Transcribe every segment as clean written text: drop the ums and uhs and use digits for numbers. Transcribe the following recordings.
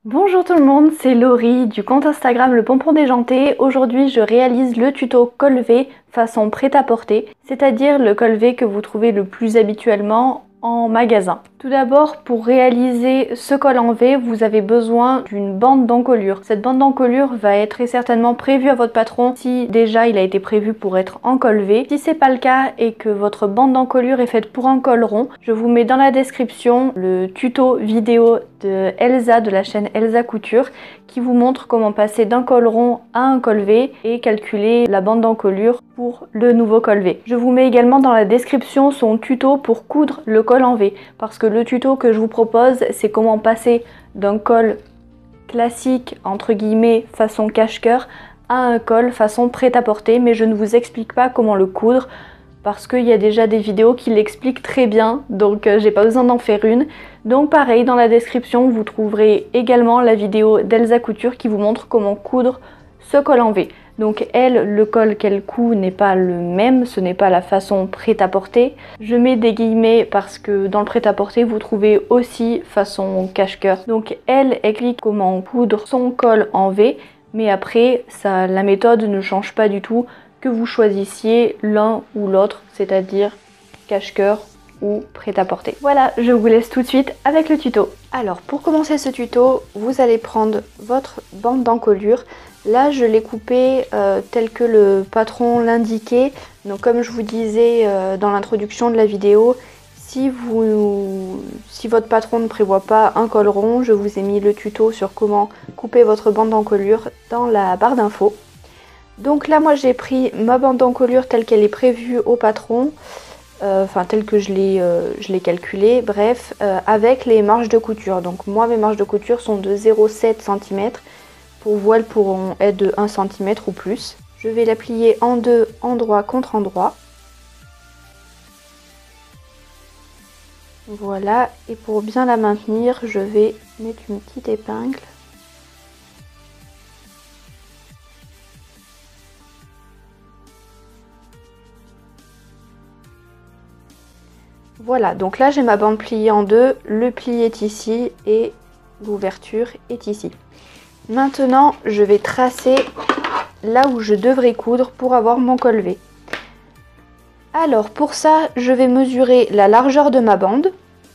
Bonjour tout le monde, c'est Laurie du compte Instagram Le Pompon Déjanté. Aujourd'hui je réalise le tuto col V façon prêt-à-porter, c'est-à-dire le col V que vous trouvez le plus habituellement en magasin. Tout d'abord, pour réaliser ce col en V, vous avez besoin d'une bande d'encolure. Cette bande d'encolure va être très certainement prévue à votre patron si déjà il a été prévu pour être en col V. Si c'est pas le cas et que votre bande d'encolure est faite pour un col rond, je vous mets dans la description le tuto vidéo de Elsa de la chaîne Elsa Couture qui vous montre comment passer d'un col rond à un col V et calculer la bande d'encolure pour le nouveau col V. Je vous mets également dans la description son tuto pour coudre le col en V parce que le tuto que je vous propose c'est comment passer d'un col classique entre guillemets façon cache-cœur à un col façon prêt-à-porter, mais je ne vous explique pas comment le coudre parce qu'il y a déjà des vidéos qui l'expliquent très bien, donc j'ai pas besoin d'en faire une. Donc pareil, dans la description vous trouverez également la vidéo d'Elsa Couture qui vous montre comment coudre ce col en V. Donc elle, le col qu'elle coud n'est pas le même, ce n'est pas la façon prêt-à-porter. Je mets des guillemets parce que dans le prêt-à-porter vous trouvez aussi façon cache-cœur. Donc elle explique comment coudre son col en V, mais après la méthode ne change pas du tout que vous choisissiez l'un ou l'autre, c'est-à-dire cache-cœur ou prêt-à-porter. Voilà, je vous laisse tout de suite avec le tuto. Alors pour commencer ce tuto, vous allez prendre votre bande d'encolure. Là je l'ai coupée tel que le patron l'indiquait. Donc comme je vous disais dans l'introduction de la vidéo, si votre patron ne prévoit pas un col rond, je vous ai mis le tuto sur comment couper votre bande d'encolure dans la barre d'infos. Donc là moi j'ai pris ma bande d'encolure telle qu'elle est prévue au patron, telle que je l'ai calculée, bref, avec les marges de couture. Donc moi mes marges de couture sont de 0,7 cm, pour vous elles pourront être de 1 cm ou plus. Je vais la plier en deux, endroit contre endroit. Voilà, et pour bien la maintenir, je vais mettre une petite épingle. Voilà, donc là j'ai ma bande pliée en deux, le pli est ici et l'ouverture est ici. Maintenant, je vais tracer là où je devrais coudre pour avoir mon col V. Alors pour ça, je vais mesurer la largeur de ma bande.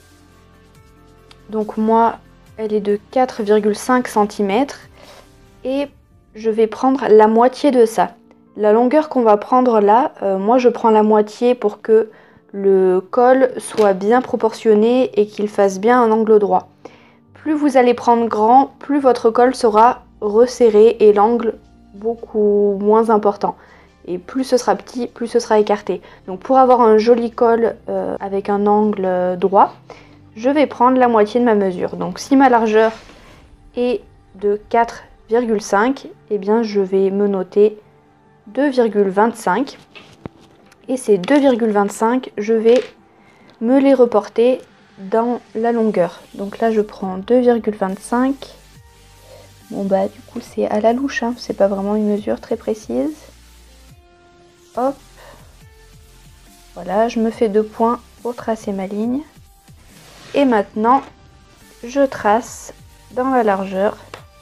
Donc moi, elle est de 4,5 cm et je vais prendre la moitié de ça. La longueur qu'on va prendre là, moi je prends la moitié pour que le col soit bien proportionné et qu'il fasse bien un angle droit. Plus vous allez prendre grand, plus votre col sera resserré et l'angle beaucoup moins important. Et plus ce sera petit, plus ce sera écarté. Donc pour avoir un joli col avec un angle droit, je vais prendre la moitié de ma mesure. Donc si ma largeur est de 4,5, eh bien je vais me noter 2,25. Et ces 2,25, je vais me les reporter dans la longueur. Donc là je prends 2,25. Bon bah du coup c'est à la louche, hein. C'est pas vraiment une mesure très précise. Hop. Voilà, je me fais 2 points pour tracer ma ligne. Et maintenant je trace dans la largeur.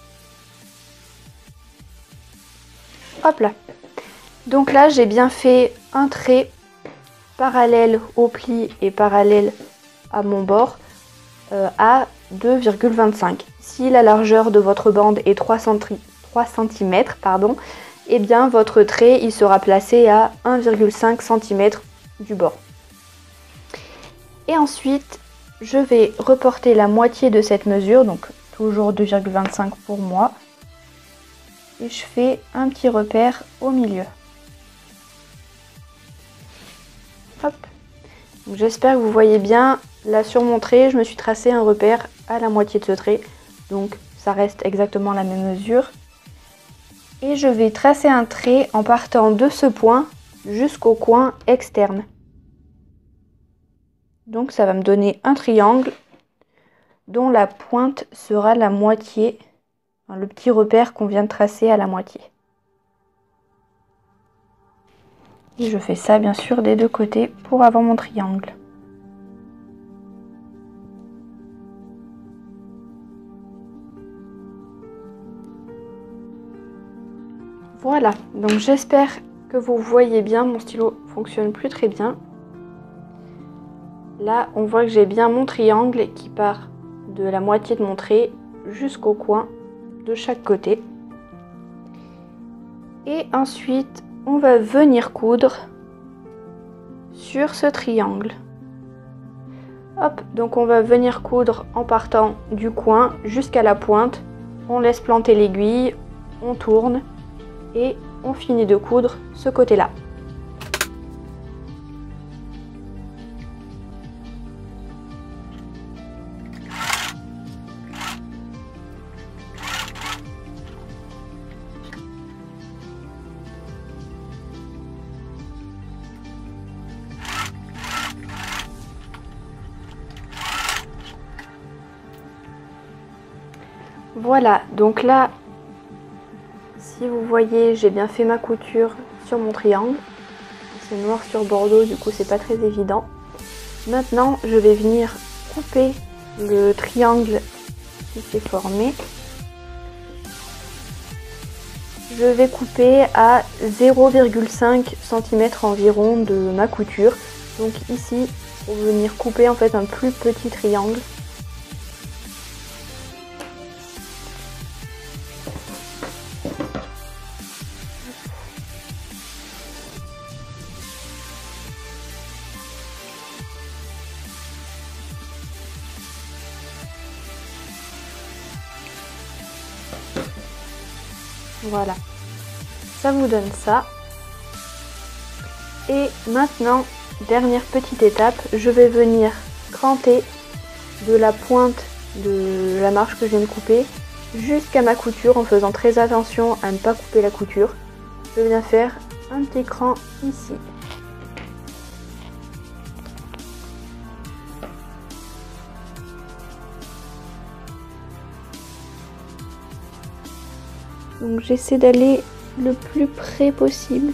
Hop là. Donc là j'ai bien fait un trait parallèle au pli et parallèle à mon bord à 2,25. Si la largeur de votre bande est 3 cm, et bien votre trait il sera placé à 1,5 cm du bord. Et ensuite je vais reporter la moitié de cette mesure, donc toujours 2,25 pour moi, et je fais un petit repère au milieu. Hop. J'espère que vous voyez bien, là sur mon trait, je me suis tracé un repère à la moitié de ce trait, donc ça reste exactement la même mesure. Et je vais tracer un trait en partant de ce point jusqu'au coin externe. Donc ça va me donner un triangle dont la pointe sera la moitié, le petit repère qu'on vient de tracer à la moitié. Et je fais ça bien sûr des deux côtés pour avoir mon triangle. Voilà, donc j'espère que vous voyez bien, mon stylo fonctionne plus très bien. Là, on voit que j'ai bien mon triangle qui part de la moitié de mon trait jusqu'au coin de chaque côté. Et ensuite, on va venir coudre sur ce triangle. Hop, donc on va venir coudre en partant du coin jusqu'à la pointe. On laisse planter l'aiguille, on tourne et on finit de coudre ce côté-là. Voilà, donc là, si vous voyez, j'ai bien fait ma couture sur mon triangle. C'est noir sur bordeaux, du coup c'est pas très évident. Maintenant, je vais venir couper le triangle qui s'est formé. Je vais couper à 0,5 cm environ de ma couture. Donc ici, pour venir couper en fait un plus petit triangle. Voilà, ça vous donne ça. Et maintenant, dernière petite étape, je vais venir cranter de la pointe de la marge que je viens de couper jusqu'à ma couture en faisant très attention à ne pas couper la couture. Je viens faire un petit cran ici. Donc j'essaie d'aller le plus près possible.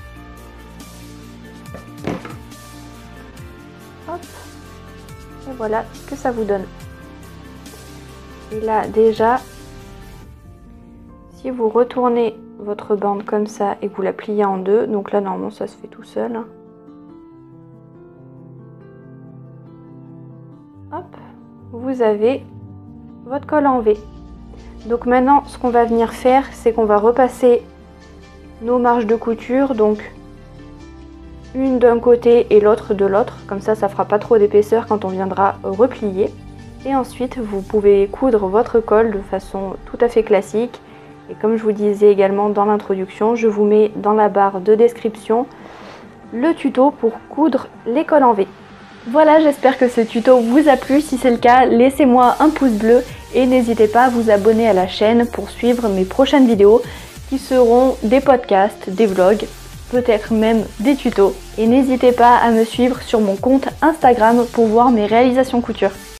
Hop. Et voilà ce que ça vous donne. Et là déjà, si vous retournez votre bande comme ça et que vous la pliez en deux, donc là normalement ça se fait tout seul. Hop, vous avez votre col en V. Donc maintenant, ce qu'on va venir faire, c'est qu'on va repasser nos marges de couture, donc une d'un côté et l'autre de l'autre. Comme ça, ça fera pas trop d'épaisseur quand on viendra replier. Et ensuite, vous pouvez coudre votre col de façon tout à fait classique. Et comme je vous disais également dans l'introduction, je vous mets dans la barre de description le tuto pour coudre les cols en V. Voilà, j'espère que ce tuto vous a plu. Si c'est le cas, laissez-moi un pouce bleu et n'hésitez pas à vous abonner à la chaîne pour suivre mes prochaines vidéos qui seront des podcasts, des vlogs, peut-être même des tutos. Et n'hésitez pas à me suivre sur mon compte Instagram pour voir mes réalisations couture.